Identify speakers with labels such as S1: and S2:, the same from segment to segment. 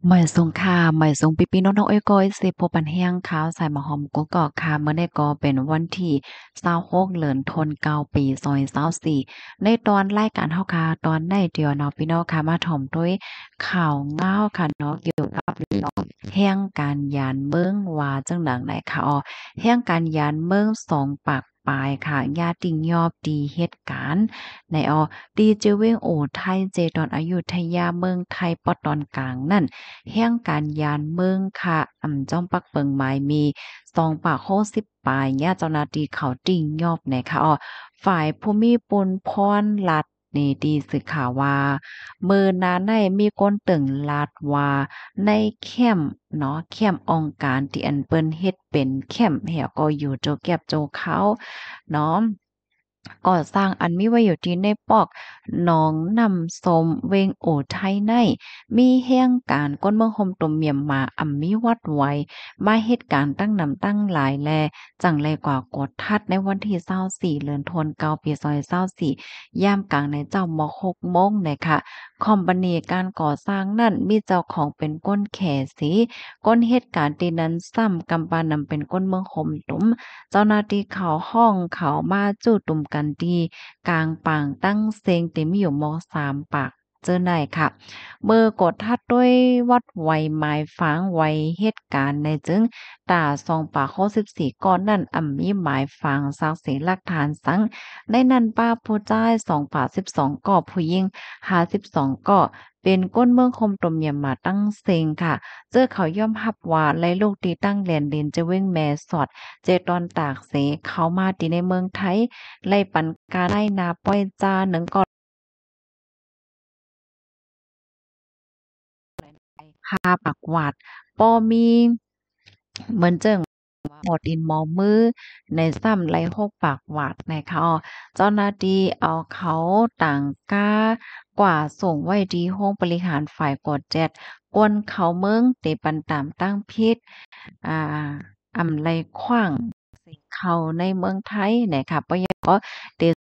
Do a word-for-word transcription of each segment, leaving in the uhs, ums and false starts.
S1: หมายสงค่ะหมายสงปีปีน้องๆอ้อยก้อยสิพบปันแห้งขาวใส่หมอหอมกุ๊กกอกค่ะเมื่อได้ก็เป็นวันที่ยี่สิบหกเดือนธันวาคมปีสองพันยี่สิบสี่ในตอนรายการเฮาค่ะตอนในเดียวเนาะพี่น้องค่ะมาถ่อมด้วยข่าวเงาค่ะเนาะเกี่ยวกับเรื่องแห่งการยานเมืองว่าจังดังไหนค่ะอ๋อแห่งการยานเมืองสองปากปลายค่ะญาติยอบดีเหตุการณ์ในออดีเจเวงโอไทยเจตอนอยุธยาเมืองไทยปอตอนกลางนั่น แห่งการยานเมืองค่ะอ่ำจ้อมปักเปิงหมายมีสองปากโคสิบปลายเนี่ยเจ้าหน้าที่เขาจริงยอบนะคะอ้อฝ่ายภูมิปนพรรัฐนี่ดีสื่อข่าวว่ามือหนาในมีคนตึงลาดว่าในแคมป์เนาะแคมป์องค์การที่อันเปิ้นเฮ็ดเป็นแคมป์แหวก็อยู่โจแก็บโจเขาเนาะก่อสร้างอันมีไว้อยู่ที่ในปอกหนองนำสมเวงโอไทยใน มีแห่งการก้นเมืองโฮมตมเมียมมาอ่ำมีวัดไว้มาเหตุการณ์ตั้งนำตั้งหลายแลจังไรกว่ากดทัดในวันที่ยี่สิบสี่เดือนธันวาคมปีสองพันยี่สิบสี่ยามกลางในเจ้ามหกโมงนะคะคอมพานีการก่อสร้างนั้นมีเจ้าของเป็นก้นแขสีก้นเหตุการณ์ที่นั้นซ้ำกำปานำเป็นก้นเมืองโฮมตุมเจ้าหน้าที่เขาห้องเขามาจู่ตุ่มกันดีกลางปางตั้งเซงเต็มอยู่มสามปากเจอได้ค่ะ เบอร์กดทัดด้วยวัดไวหมายฝางไวเหตุการณ์ในจึงตาซองป่าข้อสิบสี่ก้อนนั่นอ่ำมีหมายฝางสักเสหลักฐานสังในนั้นป้าผู้จ้ายสองป่าสิบสองก่อผู้หญิงหาสิบสองก่อเป็นก้นเมืองคมตมเมียมมาตั้งเซงค่ะเจอเขาย่อมหับว่าไล่ลูกตีตั้งแลนเดนจะเว้งแม่สอดเจตอนตากเสเขามาตีในเมืองไทยไล่ปันกาไล่นาป้อยจาหนึ่งก่อพาปักหวาดป้อมีเหมือนเจิง หมดดินหมอมือในซ้ำไรหกปากหวาดนะคะอ้อเจ้าหน้าที่เอาเขาต่างก้ากว่าส่งไว้ที่ห้องบริหารฝ่ายกดเจ็ดกวนเขาเมืองเตปันตามตั้งพิษอ่าอำไลขว้างเขาในเมืองไทยนะคะปยก็เต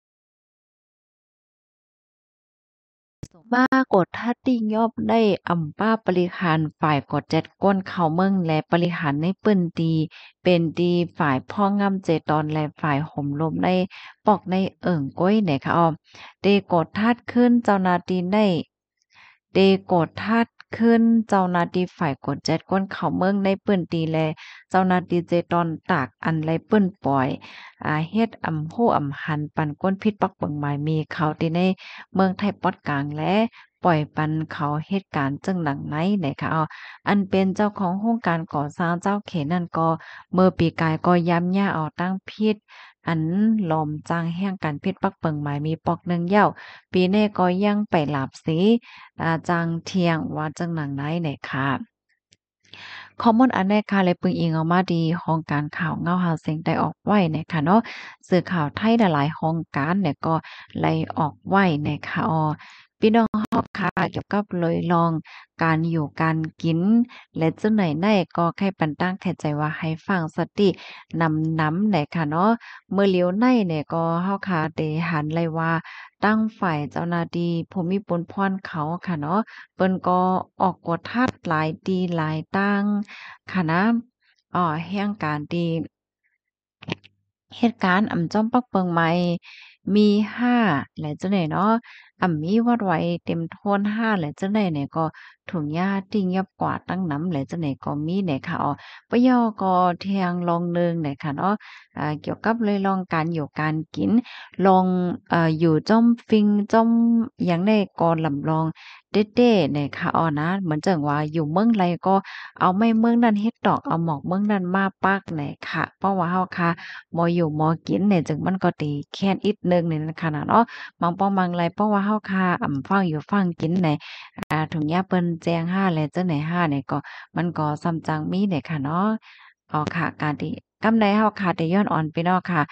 S1: มากดทัดติงยอบได้อำป้าบริหารฝ่ายกดจัดก้นเขาเมืองและบริหารในเปิ้นดีเป็นดีฝ่ายพ่องำเจตอนและฝ่ายห่มลมในปอกในเอิ่งก้อยเนี่ยค่ะอ้อเดกดทัดขึ้นเจ้าหน้าที่ได้เดกดทัดขึ้นเจ้าหน้าที่ฝ่ายกดจัดก้นเขาเมืองในเปิ้นดีและเจ้าหน้าที่เจตอนตากอันไรเปิ้นปล่อยอ่าเฮ็ดอำโหอำหันปันก้นพิษปักเปิงหมายมีเขาที่ในเมืองไทยปอดกลางและ ปล่อยปันเขาเหตุการณ์จั่งหลังไหนนะคะอ้ออันเป็นเจ้าของโครงการก่อสร้างเจ้าเขตนั่นก็เมื่อปีกายก็ย้ำย่าเอาตั้งพิษอันหลอมจางแห่งการพิษปักเปิงหมายมีปอกหนึ่งเย้าปีนี้ก็ยังไปหลาบสีอ่าจางเทียงว่าจังหลังไหนเนี่ยค่ะข้อมูลอันแรกค่ะเลยปึงอิงเอามาดีห้องการข่าวเงาหาเสียงได้ออกไว้นะคะเนาะสื่อข่าวไทยหลายๆห้องการเนี่ยก็ไล่ออกไว้นะคะอ้อ พี่น้องเฮาค่ะเกี่ยวกับเลยลองการอยู่การกินและจังไหนไหนก็ใครปันตั้งแค่ใจว่าให้ฟังสตินำน้ำไหนค่ะเนาะเมื่อเลียวในเนี่ยก็เฮาค่ะได้หันเลยว่าตั้งฝ่ายเจ้าหน้าที่ภูมิพลพรเขาค่ะเนาะเปิ้นก็ออกกฎทัดหลายตีหลายตั้งค่ะนะอ่อแห่งการที่เหตุการณ์อ่ำจ้อมปักเปิงใหม่มีห้าแหละจังได๋เนาะ อ่ำมีวัดไว้เต็มโทนห้าแหละจังได๋เนี่ยก็ถุงหญ้าติ้งยับกวาดตั้งน้ำแหละจังได๋ก็มีเนี่ยค่ะอ๋อปะยอก็เที่ยงลองหนึ่งเนี่ยค่ะเนาะอ่าเกี่ยวกับเลยลองการอยู่การกินลองเอ่ออยู่จ้อมฟิงจ้อมหยังได้ก็ลำลองเด๊ๆเนี่ยค่ะอ๋อนะเหมือนจั่งว่าอยู่เมืองไรก็เอาไม้เมืองนั้นเฮ็ดดอกเอาหมอกเมืองนั้นมาปักเนี่ยค่ะเพราะว่าเฮาค่ะบ่อยู่บ่กินเนี่ยจึงมันก็ติแค้นอิดหนึ่งเนี่ยนะคะน่ะเนาะ บางป้อมบางไรเพราะว่าเฮาคาอ่ำฟังอยู่ฟังกินในอ่าถุงยาเปิ้นแจ้งห้าแลจังไหนห้าเนี่ยก็มันก็ส่ำจังมีเนี่ยค่ะเนาะอ๋อค่ะการที่กำใดเฮาขาดได้ย้อนอ่อนพี่น้องค่ะ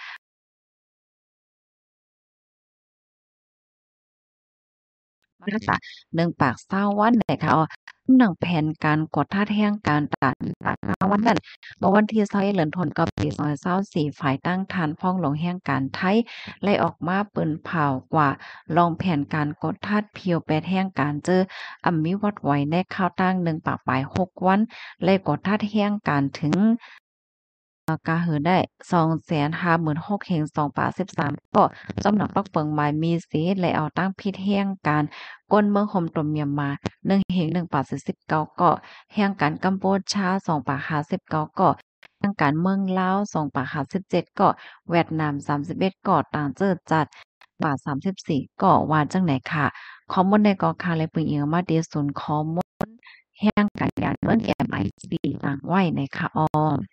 S1: รักษาหนึ่งปากเศร้าวันไหนคะอ๋อหนังแผนการกดท่าแท่งการตัดตัดวันนั้นเมื่อวันที่ยี่สิบเอ็ดเดือนธันวาคมปีสองพันยี่สิบสี่ฝ่ายตั้งฐานพ้องหลวงแห่งการไทยไล่ออกมาเปิ้นเผากว่าลองแผนการกดทัดเพียวแปดแห่งการเจออำมีวัดไหวในข้าวตั้งหนึ่งปากปลายหกวันและกดทัดแห่งการถึง อ่ากาเหินได้สองแสนห้าหมื่นหกพันเฮงสองปาสิบสามก็สำหรับปักเปิงหมายมีสีและเอาตั้งพิษแห่งการก้นเมืองห่มตมเมียนมาหนึ่งเฮงหนึ่งปาสี่สิบเก้าก็แห่งการกัมพูชาสองปากห้าสิบเก้าก็แห่งการเมืองลาวสองปากห้าสิบเจ็ดก็เวียดนามสามสิบเอ็ดก็ต่างเจิดจัดปากสามสิบสี่ก็ว่าจังไหนค่ะข้อมูลในกอคาและปึงเอียงมาเดียศูนย์ข้อมูลแห่งการยานเมือง เอ็ม ไอ ซี ต่างไว้ในค่ะอ้อ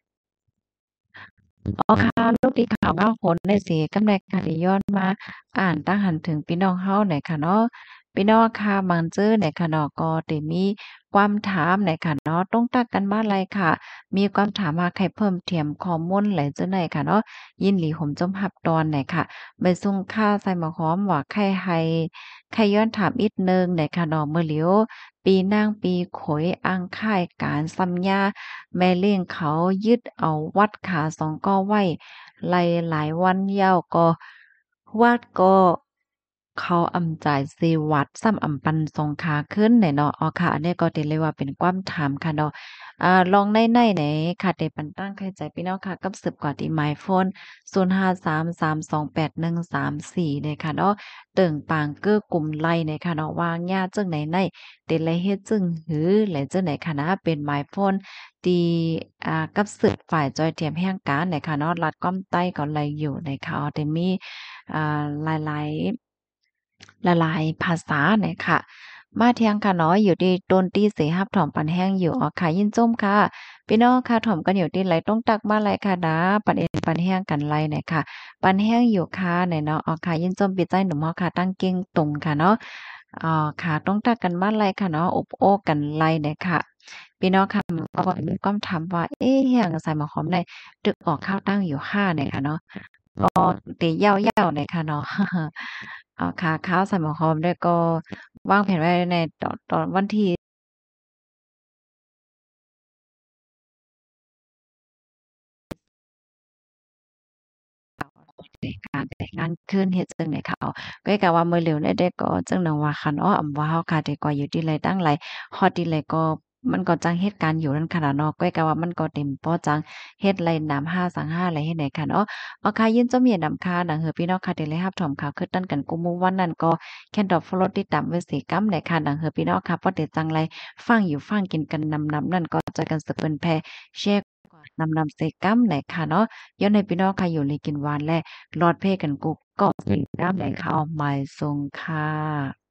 S1: อ๋อค่ะลูกที่ข่าวว่าโหนได้สิกำลังค่ะได้ย้อนมาอ่านตั้งหันถึงพี่น้องเฮาหน่อยค่ะเนาะพี่น้องค่ะบางจื้อเนี่ยค่ะเนาะก็ได้มีความถามหน่อยค่ะเนาะตรงตักกันมาลัยค่ะมีความถามหาใครเพิ่มเติมข้อมูลหลายจั่งใดค่ะเนาะยินหลีผมจมรับตอนหน่อยค่ะใบซุงค่าใส่หมอหอมว่าใครให้ใครย้อนถามอีกหนึ่งหน่อยค่ะเนาะมื้อเหลียวปีนางปีขอยอังค่ายการซ้ำยาแม่เลี้ยงเขายึดเอาวัดขาสองก้อไว้ ไล่หลายวันยาวก็วาดก็เขาอำจ่ายซีวัดซ้ำอำปันสงขาขึ้นเนี่ยเนาะอ๋อค่ะอันนี้ก็ติเลยว่าเป็นความถามค่ะเนาะอ่าลองในในไหนค่ะได้ปันตั้งใครใจพี่น้องค่ะกับสืบกว่าที่ MyPhone ศูนย์ ห้า สาม สาม สอง แปด หนึ่ง สาม สี่เนี่ยค่ะเนาะเติ่งปางเก้อกลุ่มไล่เนี่ยค่ะเนาะวางยาจังไหนในเต็นไรเฮ็ดจึงหือและจังไหนค่ะนะเป็น MyPhone ตีอ่ากับสืบฝ่ายจอยเทียมแห่งการเนี่ยค่ะเนาะรัดก้อมใต้ก็ไหลอยู่ในค่ะอ๋อแต่มีอ่าหลายๆหลายๆภาษาเนี่ยค่ะมาเที่ยงค่ะเนาะอยู่ที่ดนตรีเสฮับถ่อมปันแห้งอยู่อ๋อค่ะยินจมค่ะพี่น้องค่ะถ่อมกันอยู่ที่ไหลต้องตักบ้านไรค่ะนะปันเอ็นปันแห้งกันไรเนี่ยค่ะปันแห้งอยู่ค่ะเนี่ยเนาะอ๋อค่ะยินจมปิดใจหนุ่มเฮาค่ะตั้งเก่งตรงค่ะเนาะอ่าค่ะต้องตักกันบ้านไรค่ะเนาะอบโอ้กันไรเนี่ยค่ะ พี่น้องค่ะก็มีความถามว่าเอ๊ะเฮียงใส่หมอหอมได้ตึกออกข้าวตั้งอยู่ห้าเนี่ยค่ะเนาะก็ตียาวๆหน่อยค่ะเนาะอ๋อค่ะข้าวใส่หมอหอมด้วยก็วางแผนไว้ในตอนตอนวันที่ ในการแต่งงานคืนเฮ็ดจั่งใดค่ะอ้อก็กะว่ามื้อเหลวเนี่ยได้ก็จั่งหนังว่าคันอ้ออำว่าเฮาค่ะได้ก็อยู่ที่ไรตั้งไรฮอดที่ไรก็มันก็จังเหตุการณ์อยู่นั่นขนาดเนาะก้อยกะว่ามันก็เต็มพอจังเฮ็ดไรนำห้าสังห้าไรเฮ็ดไหนค่ะอ้ออ๋อค่ะยินจมเมียนำค่ะดังเฮอพี่น้องค่ะที่ได้รับชมข่าวคือตั้นกันกุมมุวันนั้นก็แค่นดอกฟอลโลว์ติดตามไว้สิกำในค่ะดังเฮอพี่น้องค่ะพอได้จังไรฟังอยู่ฟังกินกันนำๆนั่นก็จอยกันสึกเปิ้นแผ่แชร์นำๆใส่กำไหนค่ะเนาะย้อนให้พี่น้องค่ะอยู่เลยกินหวานและ รอดเพกันกุ๊กก็สิงน้ำแดงขาวหมายทรงค่ะ